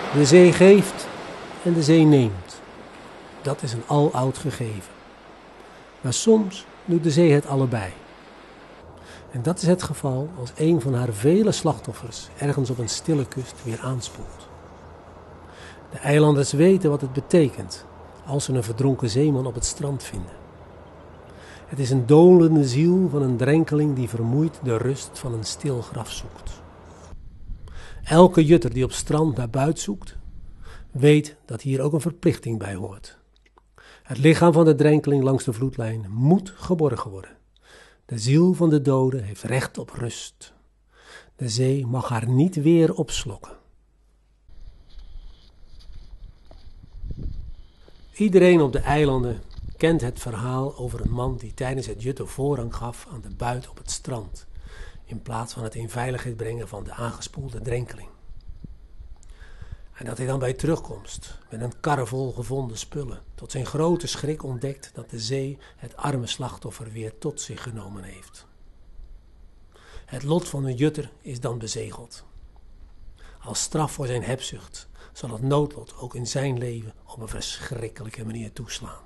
De zee geeft en de zee neemt. Dat is een aloud gegeven. Maar soms doet de zee het allebei. En dat is het geval als een van haar vele slachtoffers ergens op een stille kust weer aanspoelt. De eilanders weten wat het betekent als ze een verdronken zeeman op het strand vinden. Het is een dolende ziel van een drenkeling die vermoeid de rust van een stil graf zoekt. Elke jutter die op strand naar buit zoekt, weet dat hier ook een verplichting bij hoort. Het lichaam van de drenkeling langs de vloedlijn moet geborgen worden. De ziel van de dode heeft recht op rust. De zee mag haar niet weer opslokken. Iedereen op de eilanden kent het verhaal over een man die tijdens het jutten voorrang gaf aan de buit op het strand, in plaats van het in veiligheid brengen van de aangespoelde drenkeling. En dat hij dan bij terugkomst met een karre vol gevonden spullen tot zijn grote schrik ontdekt dat de zee het arme slachtoffer weer tot zich genomen heeft. Het lot van een jutter is dan bezegeld. Als straf voor zijn hebzucht zal het noodlot ook in zijn leven op een verschrikkelijke manier toeslaan.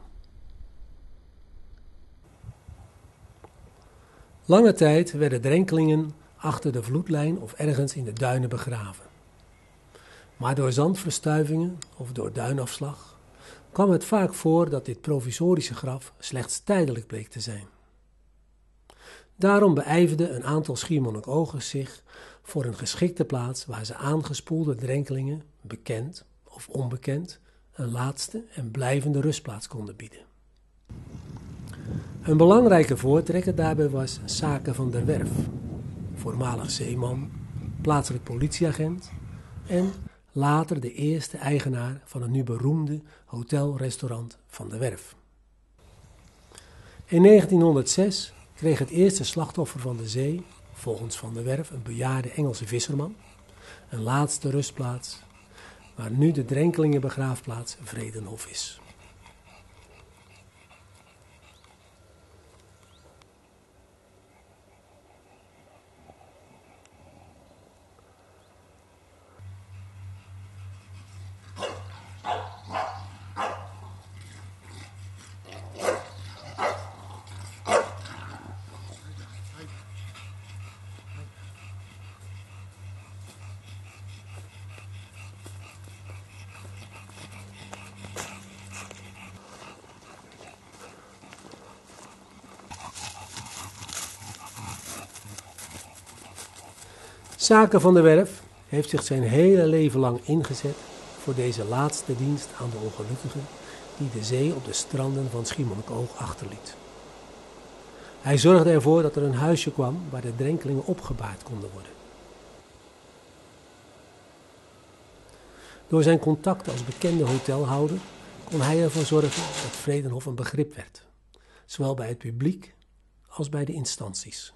Lange tijd werden drenkelingen achter de vloedlijn of ergens in de duinen begraven. Maar door zandverstuivingen of door duinafslag kwam het vaak voor dat dit provisorische graf slechts tijdelijk bleek te zijn. Daarom beijverden een aantal schiermonnikoogers zich voor een geschikte plaats waar ze aangespoelde drenkelingen, bekend of onbekend, een laatste en blijvende rustplaats konden bieden. Een belangrijke voortrekker daarbij was Sake van der Werf, voormalig zeeman, plaatselijk politieagent en later de eerste eigenaar van het nu beroemde hotel-restaurant Van der Werf. In 1906 kreeg het eerste slachtoffer van de zee, volgens Van der Werf een bejaarde Engelse visserman, een laatste rustplaats, waar nu de drenkelingenbegraafplaats Vredenhof is. Sake van der Werf heeft zich zijn hele leven lang ingezet voor deze laatste dienst aan de ongelukkigen die de zee op de stranden van Schiermonnikoog achterliet. Hij zorgde ervoor dat er een huisje kwam waar de drenkelingen opgebaard konden worden. Door zijn contacten als bekende hotelhouder kon hij ervoor zorgen dat Vredenhof een begrip werd, zowel bij het publiek als bij de instanties.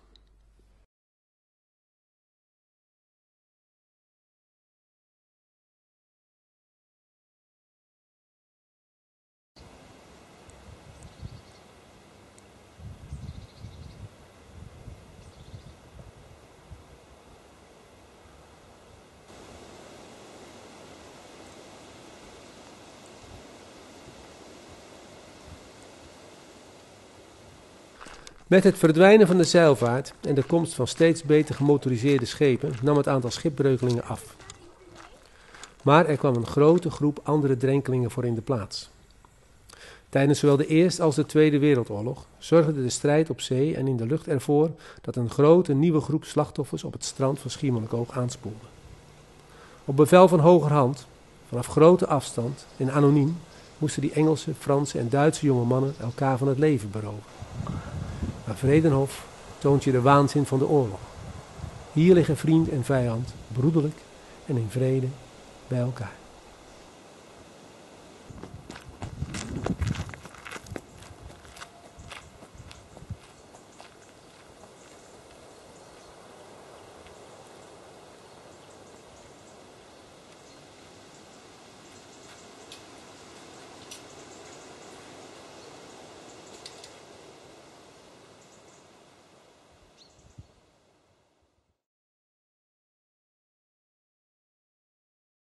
Met het verdwijnen van de zeilvaart en de komst van steeds beter gemotoriseerde schepen nam het aantal schipbreukelingen af. Maar er kwam een grote groep andere drenkelingen voor in de plaats. Tijdens zowel de Eerste als de Tweede Wereldoorlog zorgde de strijd op zee en in de lucht ervoor dat een grote nieuwe groep slachtoffers op het strand van Schiermonnikoog aanspoelde. Op bevel van hogerhand, vanaf grote afstand en anoniem, moesten die Engelse, Franse en Duitse jonge mannen elkaar van het leven beroven. Maar Vredenhof toont je de waanzin van de oorlog. Hier liggen vriend en vijand broederlijk en in vrede bij elkaar.